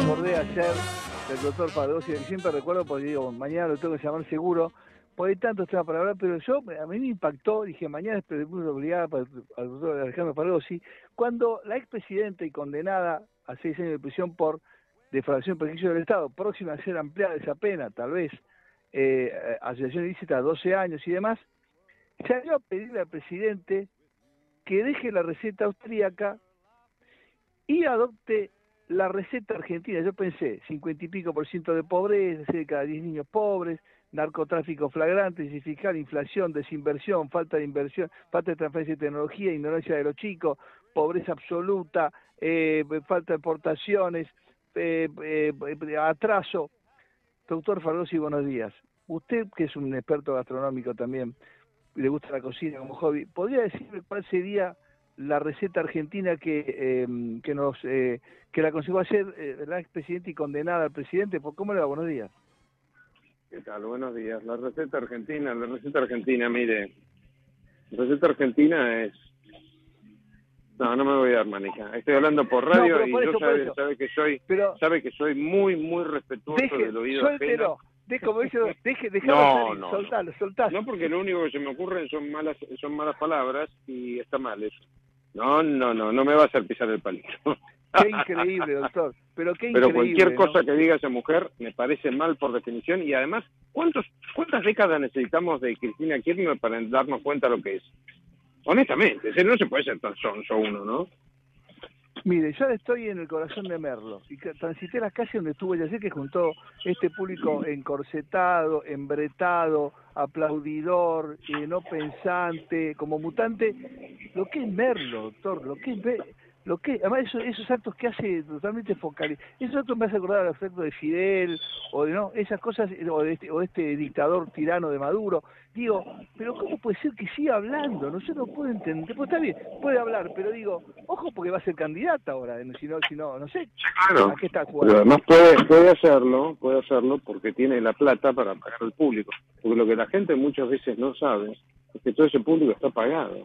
acordé ayer del doctor Fadossi, que siempre recuerdo porque digo, mañana lo tengo que llamar seguro, porque hay tantos temas para hablar, pero a mí me impactó, dije, mañana es obligada para al doctor Alejandro Fadossi, cuando la expresidenta y condenada a 6 años de prisión por defraudación y perjuicio del Estado, próxima a ser ampliada esa pena, tal vez, asociación ilícita a 12 años y demás, salió a pedirle al presidente que deje la receta austríaca y adopte la receta argentina. Yo pensé, 50 y pico % de pobreza, cerca de cada 10 niños pobres, narcotráfico flagrante, fiscal, inflación, desinversión, falta de inversión, falta de transferencia de tecnología, ignorancia de los chicos, pobreza absoluta, falta de exportaciones, atraso. Doctor Fadossi, buenos días. Usted, que es un experto gastronómico también, le gusta la cocina como hobby, ¿podría decirme cuál sería la receta argentina que la consiguió ayer la expresidenta y condenada al presidente? ¿Cómo le va? Buenos días. ¿Qué tal? Buenos días. La receta argentina, mire, la receta argentina es... No me voy a dar manija. Estoy hablando por radio y yo sabe que soy muy, muy respetuoso del oído ajeno. Soltalo. No, porque lo único que se me ocurre son malas palabras y está mal eso. No me va a hacer pisar el palito. Qué increíble, doctor. Pero cualquier cosa que diga esa mujer me parece mal por definición y además, ¿cuántas décadas necesitamos de Cristina Kirchner para darnos cuenta de lo que es? Honestamente, no se puede ser tan sonso uno, ¿no? Mire, yo estoy en el corazón de Merlo y transité las calles donde estuvo ella ayer, que juntó este público encorsetado, embretado, aplaudidor, no pensante, como mutante. Lo que es Merlo, doctor, además esos actos que hace totalmente focalizados, esos actos me hace acordar al efecto de Fidel, esas cosas, o este dictador tirano de Maduro. Digo, pero ¿cómo puede ser que siga hablando? No se lo puedo entender. Pues está bien, puede hablar, pero digo, ojo porque va a ser candidata ahora, si no, no sé. Claro, ¿A qué está jugando? pero además puede hacerlo porque tiene la plata para pagar al público. Porque lo que la gente muchas veces no sabe es que todo ese público está pagado.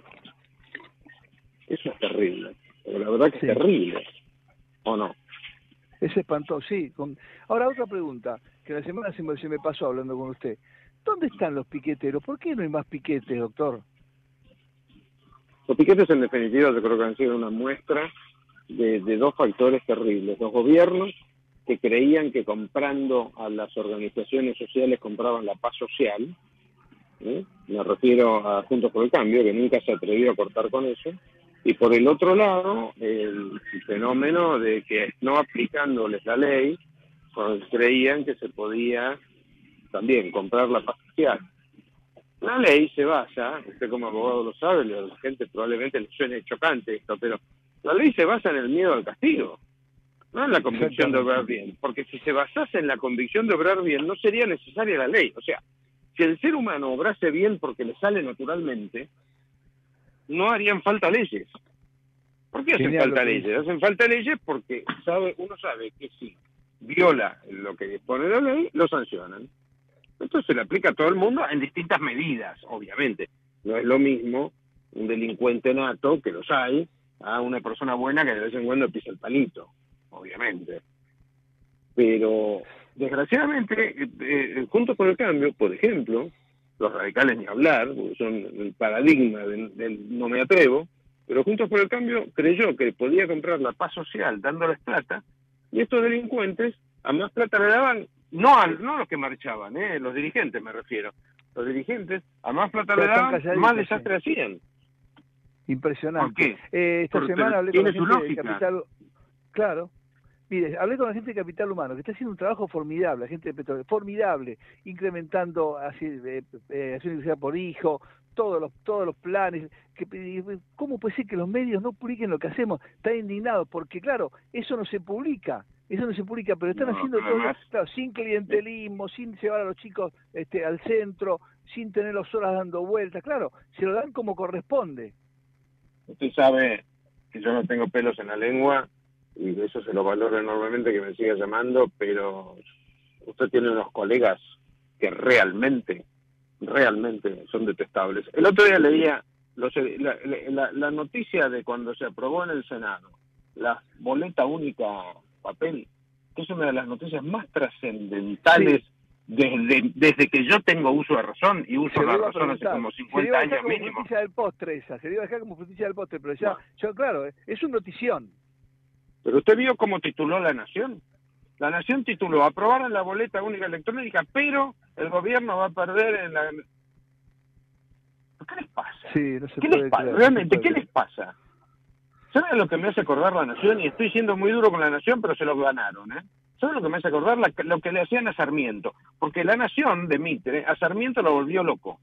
Eso es terrible. Pero la verdad que es terrible, ¿o no? Es espantoso, sí. Ahora, otra pregunta, que la semana se me pasó hablando con usted. ¿Dónde están los piqueteros? ¿Por qué no hay más piquetes, doctor? Los piquetes, en definitiva, yo creo que han sido una muestra de dos factores terribles. Los gobiernos que creían que comprando a las organizaciones sociales compraban la paz social, me refiero a Juntos por el Cambio, que nunca se atrevió a cortar con eso. Y por el otro lado, el fenómeno de que no aplicándoles la ley, pues creían que se podía también comprar la paz social. La ley se basa, usted como abogado lo sabe, a la gente probablemente le suene chocante esto, pero la ley se basa en el miedo al castigo, no en la convicción de obrar bien, porque si se basase en la convicción de obrar bien, no sería necesaria la ley. O sea, si el ser humano obrase bien porque le sale naturalmente, no harían falta leyes. ¿Por qué hacen falta leyes? Hacen falta leyes porque uno sabe que si viola lo que dispone la ley, lo sancionan. Esto se le aplica a todo el mundo en distintas medidas, obviamente. No es lo mismo un delincuente nato, que los hay, a una persona buena que de vez en cuando pisa el palito, obviamente. Pero, desgraciadamente, Juntos por el Cambio, por ejemplo, los radicales ni hablar, porque son el paradigma del no me atrevo, pero Juntos por el Cambio creyó que podía comprar la paz social dándoles plata, y estos delincuentes a más plata le daban, no los que marchaban, los dirigentes me refiero, los dirigentes a más plata le daban, más desastre hacían. Impresionante. ¿Por qué? Esta semana hablé con la gente de Capital... Claro. Mire, hablé con la gente de Capital Humano, que está haciendo un trabajo formidable, la gente de Petróleo, formidable, incrementando acción universidad por hijo, todos los planes. ¿Cómo puede ser que los medios no publiquen lo que hacemos? Está indignado, porque claro, eso no se publica, pero están haciendo todo, claro, sin clientelismo, sin llevar a los chicos al centro, sin tener las horas dando vueltas, claro, se lo dan como corresponde. Usted sabe que yo no tengo pelos en la lengua, y de eso se lo valoro enormemente que me siga llamando, pero usted tiene unos colegas que realmente son detestables. El otro día leía la noticia de cuando se aprobó en el Senado la boleta única papel, que es una de las noticias más trascendentales desde que yo tengo uso de razón, y uso la razón hace como 50 años mínimo. Se le iba a dejar como noticia del postre esa, se le iba a dejar como noticia del postre, pero ya, yo claro, es un notición. Pero usted vio cómo tituló La Nación. La Nación tituló: aprobaron la boleta única electrónica, pero el gobierno va a perder en la... ¿Qué les pasa? Sí, no se ¿Qué puede les pasa? creer, Realmente, no se ¿qué puede les pasa? ¿Saben lo que me hace acordar La Nación? Y estoy siendo muy duro con La Nación, pero se lo ganaron, ¿eh? ¿Saben lo que me hace acordar? Lo que le hacían a Sarmiento. Porque La Nación de Mitre, a Sarmiento lo volvió loco.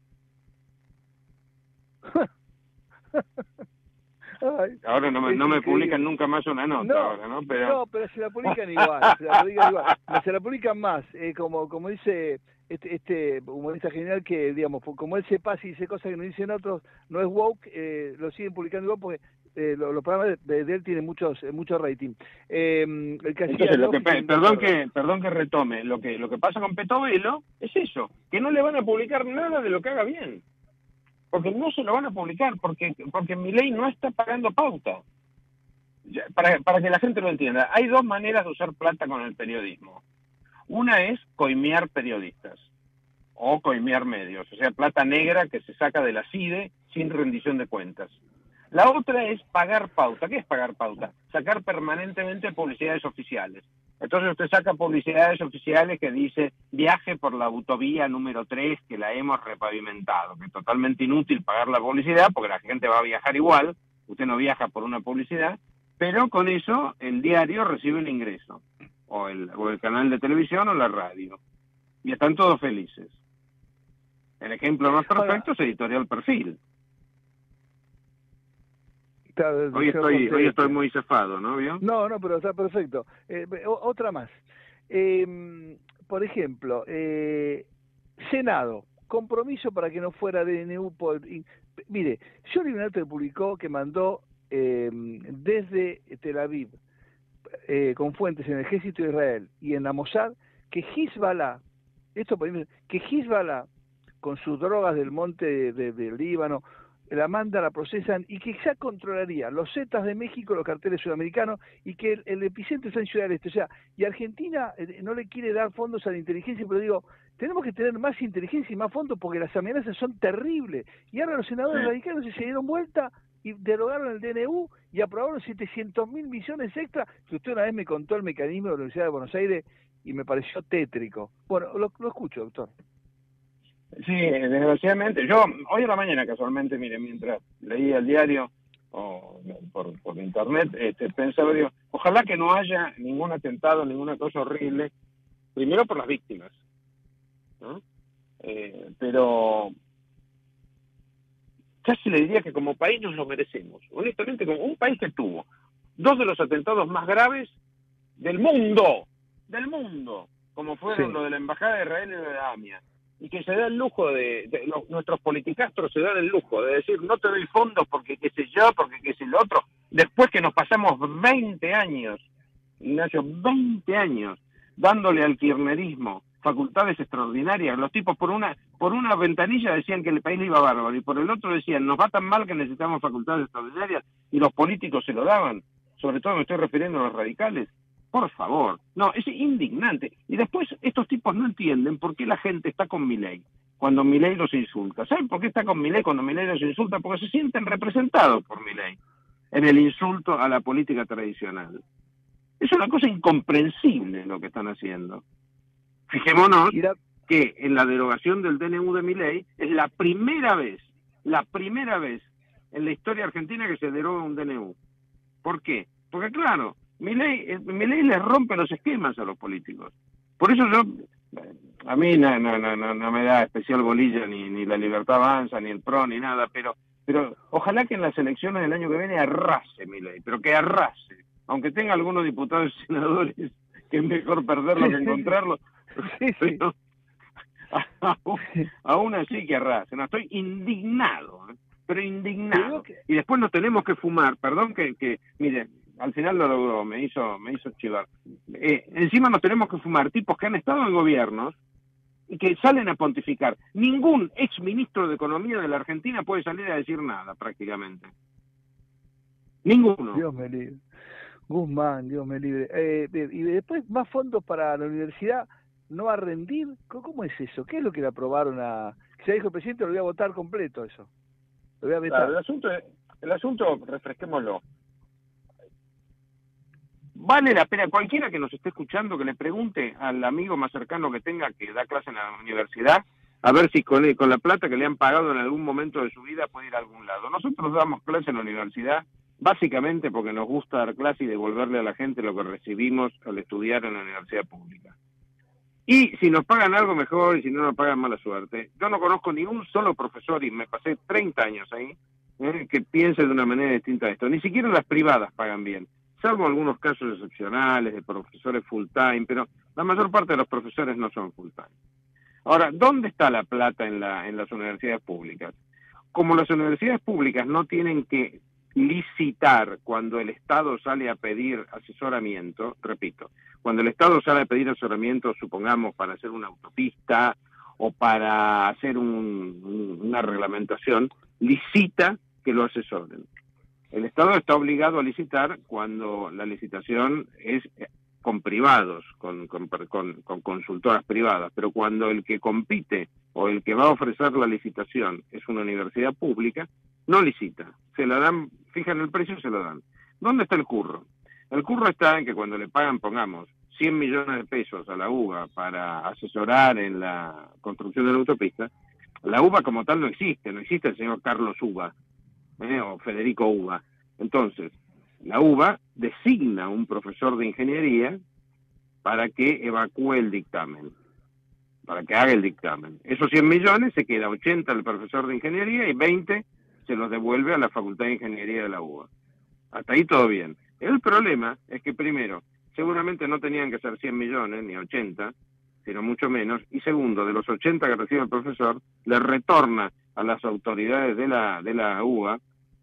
Ay, ahora no me publican nunca más una nota, ahora, ¿no? Pero se la publican igual, se la publican más, como dice este humorista genial, que digamos, como él se pasa y dice cosas que no dicen otros, no es woke, lo siguen publicando igual porque los programas de él tienen mucho rating. El que entonces, perdón que retome, lo que pasa con Petovelo es eso, que no le van a publicar nada de lo que haga bien. Porque no se lo van a publicar, porque Milei no está pagando pauta. Para que la gente lo entienda, hay dos maneras de usar plata con el periodismo. Una es coimear periodistas o coimear medios, o sea, plata negra que se saca de la CIDE sin rendición de cuentas. La otra es pagar pauta. ¿Qué es pagar pauta? Sacar permanentemente publicidades oficiales. Entonces usted saca publicidades oficiales que dice viaje por la autovía número 3 que la hemos repavimentado, que es totalmente inútil pagar la publicidad porque la gente va a viajar igual, usted no viaja por una publicidad, pero con eso el diario recibe el ingreso, o el canal de televisión o la radio, y están todos felices. El ejemplo más perfecto es Editorial Perfil. Hoy estoy muy cefado, ¿no? ¿Vio? No, pero está perfecto. Otra más. Por ejemplo, Senado, compromiso para que no fuera DNU. Mire, Johnny Bernardo publicó que mandó desde Tel Aviv, con fuentes en el Ejército de Israel y en la Mossad, que Hezbollah, con sus drogas del monte del Líbano, la manda, la procesan, y que ya controlaría los Zetas de México, los carteles sudamericanos, y que el epicentro está en Ciudad del Este. O sea, y Argentina no le quiere dar fondos a la inteligencia, pero digo, tenemos que tener más inteligencia y más fondos porque las amenazas son terribles. Y ahora los senadores radicales se dieron vuelta y derogaron el DNU y aprobaron 700.000 millones extra, que usted una vez me contó el mecanismo de la Universidad de Buenos Aires y me pareció tétrico. Bueno, lo escucho, doctor. Sí, desgraciadamente. Yo hoy a la mañana casualmente, mire, mientras leía el diario o por internet, pensaba, digo, ojalá que no haya ningún atentado, ninguna cosa horrible, primero por las víctimas, ¿no? Pero casi le diría que como país nos lo merecemos. Honestamente, como un país que tuvo dos de los atentados más graves del mundo, como fueron lo de la Embajada de Israel y lo de la AMIA, y que se da el lujo nuestros politicastros se dan el lujo de decir no te doy fondos porque qué sé yo, porque qué sé lo otro, después que nos pasamos 20 años, Ignacio, 20 años, dándole al kirchnerismo facultades extraordinarias. Los tipos por una ventanilla decían que el país le iba bárbaro, y por el otro decían nos va tan mal que necesitamos facultades extraordinarias, y los políticos se lo daban. Sobre todo me estoy refiriendo a los radicales. Por favor, no, es indignante. Y después estos tipos no entienden por qué la gente está con Milei cuando Milei los insulta. ¿Saben por qué está con Milei cuando Milei los insulta? Porque se sienten representados por Milei en el insulto a la política tradicional. Es una cosa incomprensible lo que están haciendo. Fijémonos que en la derogación del DNU de Milei es la primera vez en la historia argentina que se deroga un DNU. ¿Por qué? Porque claro, Milei le rompe los esquemas a los políticos. Por eso a mí no me da especial bolilla ni la Libertad Avanza, ni el PRO, ni nada, pero ojalá que en las elecciones del año que viene arrase Milei, pero que arrase, aunque tenga algunos diputados y senadores que es mejor perderlos que encontrarlos, pero aún así que arrase. No, estoy indignado, pero indignado. Y después nos tenemos que fumar, perdón que mire, al final lo logró, me hizo chivar. Encima nos tenemos que fumar tipos que han estado en gobiernos y que salen a pontificar. Ningún ex ministro de Economía de la Argentina puede salir a decir nada, prácticamente. Ninguno. Dios me libre. Guzmán, Dios me libre. Y después, más fondos para la universidad, ¿no va a rendir? ¿Cómo es eso? ¿Qué es lo que le aprobaron a...? Ya dijo el presidente, lo voy a votar completo eso. Lo voy a Claro, vetar. el asunto, refresquémoslo. Vale la pena, cualquiera que nos esté escuchando, que le pregunte al amigo más cercano que tenga que da clase en la universidad, a ver si con la plata que le han pagado en algún momento de su vida puede ir a algún lado. Nosotros damos clase en la universidad básicamente porque nos gusta dar clase y devolverle a la gente lo que recibimos al estudiar en la universidad pública. Y si nos pagan algo mejor y si no nos pagan, mala suerte. Yo no conozco ni un solo profesor, y me pasé 30 años ahí, que piense de una manera distinta a esto. Ni siquiera las privadas pagan bien, salvo algunos casos excepcionales de profesores full time, pero la mayor parte de los profesores no son full time. Ahora, ¿dónde está la plata en las universidades públicas? Como las universidades públicas no tienen que licitar cuando el Estado sale a pedir asesoramiento, repito, cuando el Estado sale a pedir asesoramiento, supongamos, para hacer una autopista o para hacer una reglamentación, licita que lo asesoren. El Estado está obligado a licitar cuando la licitación es con privados, con consultoras privadas, pero cuando el que compite o el que va a ofrecer la licitación es una universidad pública, no licita, se la dan, fijan el precio y se lo dan. ¿Dónde está el curro? El curro está en que cuando le pagan, pongamos, 100 millones de pesos a la UBA para asesorar en la construcción de la autopista, la UBA como tal no existe el señor Carlos Uba, o Federico Uba. Entonces, la UBA designa un profesor de ingeniería para que evacúe el dictamen, para que haga el dictamen. Esos 100 millones se queda 80 al profesor de ingeniería y 20 se los devuelve a la Facultad de Ingeniería de la UBA. Hasta ahí todo bien. El problema es que primero, seguramente no tenían que ser 100 millones ni 80, sino mucho menos, y segundo, de los 80 que recibe el profesor, le retorna a las autoridades de la UBA,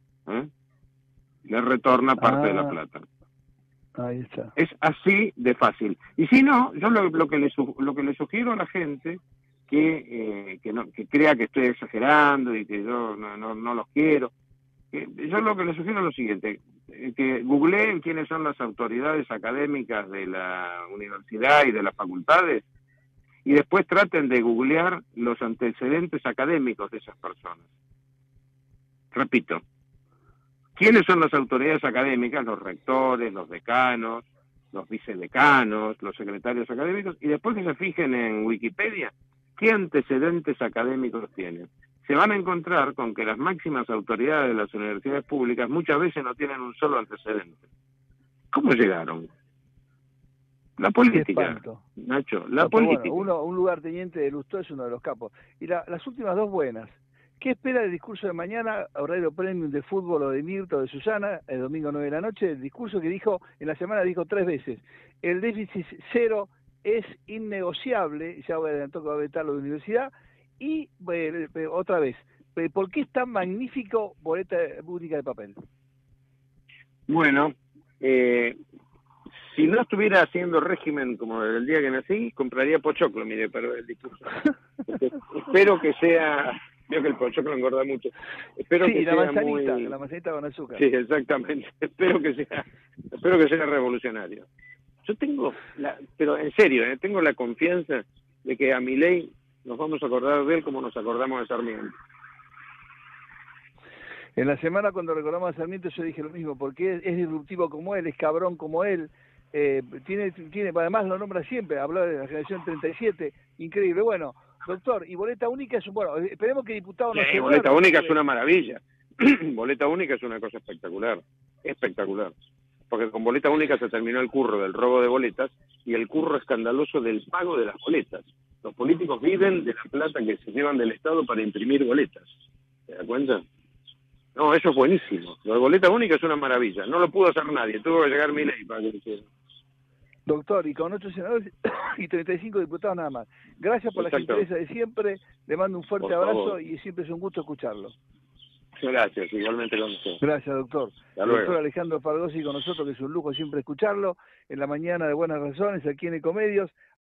le retorna parte de la plata. Ahí está. Es así de fácil. Y si no, yo lo que le sugiero a la gente que crea que estoy exagerando y que yo no los quiero, yo lo que le sugiero es lo siguiente, que googleen quiénes son las autoridades académicas de la universidad y de las facultades y después traten de googlear los antecedentes académicos de esas personas. Repito, ¿quiénes son las autoridades académicas? Los rectores, los decanos, los vicedecanos, los secretarios académicos, y después que se fijen en Wikipedia, ¿qué antecedentes académicos tienen? Se van a encontrar con que las máximas autoridades de las universidades públicas muchas veces no tienen un solo antecedente. ¿Cómo llegaron? La política, Nacho, la política. Bueno, un lugarteniente de Lustó es uno de los capos. Y las últimas dos buenas. ¿Qué espera el discurso de mañana, horario premium de fútbol o de Mirta o de Susana, el domingo 9 de la noche? El discurso que dijo, en la semana dijo 3 veces, el déficit cero es innegociable, ya adelantó que va a vetar la universidad, y otra vez, ¿por qué es tan magnífico boleta única de papel? Bueno, si no estuviera haciendo régimen como el día que nací, compraría pochoclo, mire, para el discurso. Espero que sea... Veo que el pochoclo engorda mucho. Espero que la sea la manzanita con azúcar. Sí, exactamente. Espero que sea revolucionario. Yo tengo, pero en serio, tengo la confianza de que a Milei nos vamos a acordar de él como nos acordamos de Sarmiento. En la semana cuando recordamos a Sarmiento yo dije lo mismo, porque es disruptivo como él, es cabrón como él, tiene, además lo nombra siempre, habló de la generación 37, increíble. Bueno, doctor, y boleta única es bueno, esperemos que diputado no se boleta única es una maravilla. Boleta única es una cosa espectacular, porque con boleta única se terminó el curro del robo de boletas y el curro escandaloso del pago de las boletas. Los políticos viven de la plata que se llevan del Estado para imprimir boletas. ¿Se da cuenta? No, eso es buenísimo. La boleta única es una maravilla. No lo pudo hacer nadie. Tuvo que llegar Milei para que lo hiciera. Doctor, y con 8 senadores y 35 diputados nada más. Gracias por la gentileza de siempre. Le mando un fuerte abrazo y siempre es un gusto escucharlo. Gracias, igualmente con usted. Gracias, doctor. El doctor Alejandro Fargosi con nosotros, que es un lujo siempre escucharlo. En la mañana de Buenas Razones, aquí en Ecomedios.